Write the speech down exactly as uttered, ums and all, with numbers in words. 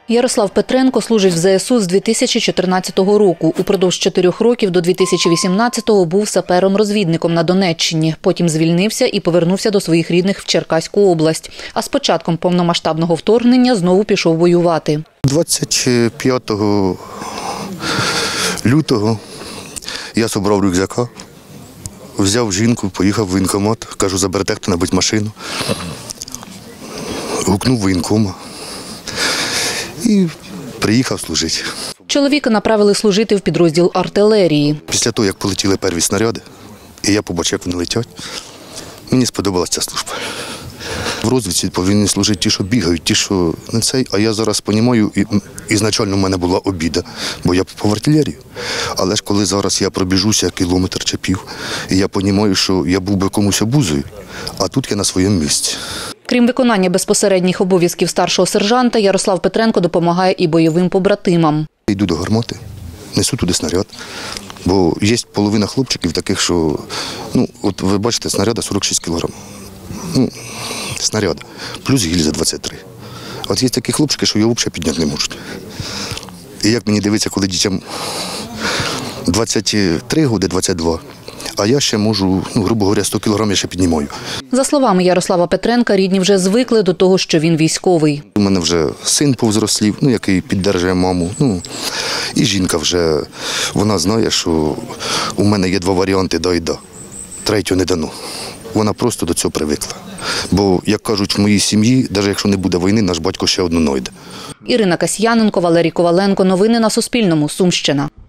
Ярослав Петренко служить в зе ес у з дві тисячі чотирнадцятого року. Упродовж чотирьох років до дві тисячі вісімнадцятого був сапером-розвідником на Донеччині. Потім звільнився і повернувся до своїх рідних в Черкаську область. А з початком повномасштабного вторгнення знову пішов воювати. двадцять п'ятого лютого я зібрав рюкзака, взяв жінку, поїхав в воєнкомат, кажу, заберете хто-небудь машину. Гукнув воєнкома і приїхав служити. Чоловіка направили служити в підрозділ артилерії. Після того, як полетіли перші снаряди, і я побачив, як вони летять, мені сподобалася ця служба. В розвідці повинні служити ті, що бігають, ті, що не цей. А я зараз розумію, і, ізначально в мене була обіда, бо я попав в артилерію. Але ж коли зараз я пробіжуся кілометр чи пів, і я розумію, що я був би комусь обузою, а тут я на своєму місці. Крім виконання безпосередніх обов'язків старшого сержанта, Ярослав Петренко допомагає і бойовим побратимам. Йду до гармати, несу туди снаряд, бо є половина хлопчиків таких, що, ну, от ви бачите, снаряда сорок шість кілограм. Ну, снаряд, плюс гільза двадцять три. От є такі хлопчики, що його взагалі підняти не можуть. І як мені дивиться, коли дітям двадцять три роки, двадцять два, а я ще можу, ну, грубо говоря, сто кілограм я ще піднімаю. За словами Ярослава Петренка, рідні вже звикли до того, що він військовий. У мене вже син повзрослів, ну, який підтримує маму. Ну, і жінка вже, вона знає, що у мене є два варіанти «да» і «да». Третього не дано. Вона просто до цього привикла. Бо, як кажуть, в моїй сім'ї, навіть якщо не буде війни, наш батько ще одну знайде. Ірина Касьяненко, Валерій Коваленко. Новини на Суспільному. Сумщина.